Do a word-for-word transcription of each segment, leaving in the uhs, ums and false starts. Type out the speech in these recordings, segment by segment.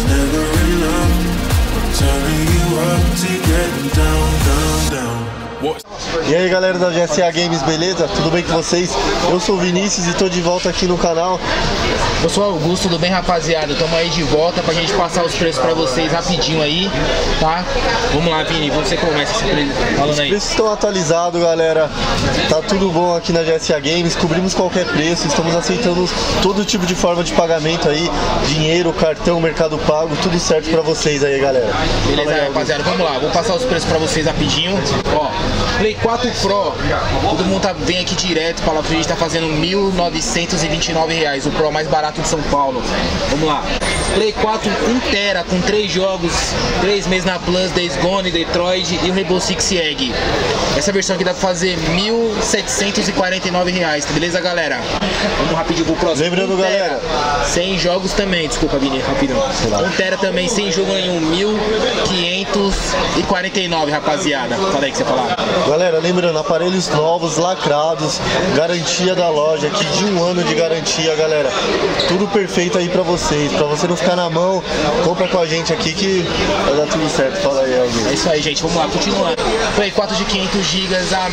never enough. I'm turning you up to get down, down, down. E aí galera da G S A Games, beleza? Tudo bem com vocês? Eu sou o Vinícius e tô de volta aqui no canal. Eu sou o Augusto, tudo bem rapaziada? Tamo aí de volta pra gente passar os preços pra vocês rapidinho aí, tá? Vamos lá, Vini, você começa esse preço falando aí. Os preços estão atualizados, galera. Tá tudo bom aqui na G S A Games, cobrimos qualquer preço, estamos aceitando todo tipo de forma de pagamento aí, dinheiro, cartão, Mercado Pago, tudo certo pra vocês aí, galera. Beleza, aí, rapaziada, vamos lá, vou passar os preços pra vocês rapidinho. Ó, Play quatro Pro, todo mundo tá, vem aqui direto pra lá, a gente tá fazendo mil novecentos e vinte e nove reais, o Pro mais barato de São Paulo. Vamos lá. Play quatro um tera com três jogos, três meses na Plus, Days Gone, Detroit e o Rainbow Six Egg. Essa versão aqui dá pra fazer mil setecentos e quarenta e nove reais, beleza, galera? Vamos rapidinho pro próximo. Lembrando, um galera, sem jogos também, desculpa, Vini, rapidão. um tera também, sem jogo nenhum, mil quinhentos e quarenta e nove, rapaziada. Fala aí que você falar. Galera, lembrando, aparelhos novos, lacrados, garantia da loja aqui de um ano de garantia, galera. Tudo perfeito aí pra vocês, pra você não ficar na mão, compra com a gente aqui que vai dar tudo certo. Fala aí, Alguém. É isso aí, gente, vamos lá, continuando. Play quatro de quinhentos gigas a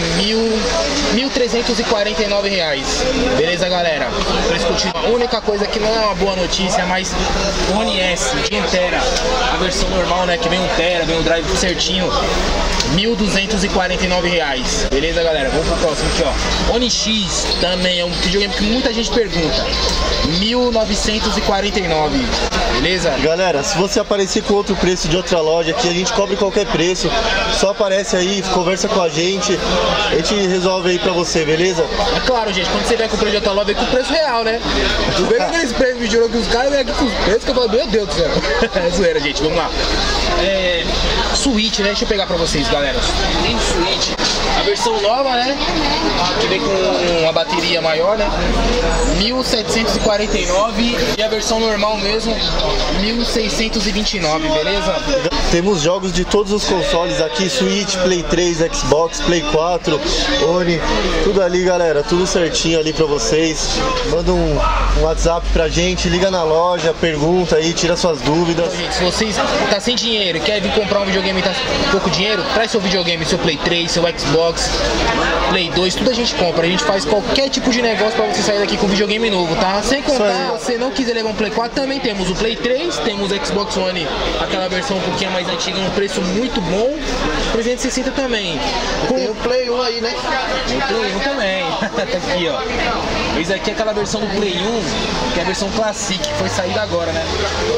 mil trezentos e quarenta e nove reais. Beleza, galera? Preço continua. A única coisa que não é uma boa notícia, mas o One S de um tera, a versão normal, né, que vem um tera, vem um drive certinho, mil duzentos e quarenta e nove reais. Beleza, galera? Vamos pro próximo aqui, ó. One X também é um videogame que muita gente pergunta. mil novecentos e quarenta e nove. Beleza? Galera, se você aparecer com outro preço de outra loja aqui, a gente cobre qualquer preço. Só aparece aí, conversa com a gente, a gente resolve aí pra você, beleza? É claro, gente, quando você vier com o preço de outra loja, vem com o preço real, né? Não vem com aqueles preços de jogo que os caras vêm aqui com os preços que eu falo, meu Deus do céu. É zoeira, gente, vamos lá. É... Switch, né? Deixa eu pegar pra vocês, galera. Tem Switch. A versão nova, né? Que vem com uma bateria maior, né? mil setecentos e quarenta e nove. E a versão normal mesmo, mil seiscentos e vinte e nove, beleza? Temos jogos de todos os consoles aqui, Switch, Play três, Xbox, Play quatro, One, tudo ali, galera, tudo certinho ali pra vocês. Manda um, um WhatsApp pra gente, liga na loja, pergunta aí, tira suas dúvidas. Então, gente, se vocês tá sem dinheiro e quer vir comprar um videogame e tá com pouco dinheiro, traz seu videogame, seu Play três, seu Xbox, Play dois, tudo a gente compra. A gente faz qualquer tipo de negócio pra você sair daqui com videogame novo, tá? Sem contar, se você não quiser levar um Play quatro, também temos o Play três, temos o Xbox One, aquela versão um pouquinho mais antiga, um preço muito bom, trezentos e sessenta também. Com... Tem o Play um aí, né? Tem o Play um também. Tá aqui, ó. Esse aqui é aquela versão do Play um, que é a versão Classic, que foi saída agora, né?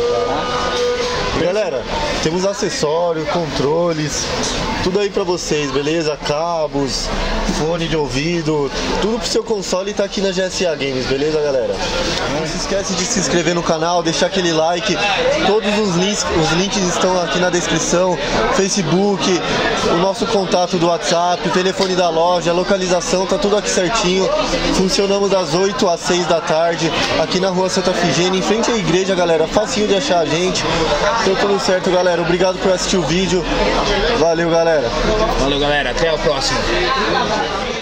Tá? Galera, temos acessórios, controles, tudo aí pra vocês, beleza? Cabos, fone de ouvido, tudo pro seu console tá aqui na G S A Games, beleza, galera? Não se esquece de se inscrever no canal, deixar aquele like, todos os links, os links estão aqui na descrição, Facebook, o nosso contato do WhatsApp, o telefone da loja, a localização, tá tudo aqui certinho. Funcionamos das oito às seis da tarde, aqui na rua Santa Figênia, em frente à igreja, galera, facinho de achar a gente. Deu tudo certo, galera. Obrigado por assistir o vídeo. Valeu, galera. Valeu, galera. Até o próximo.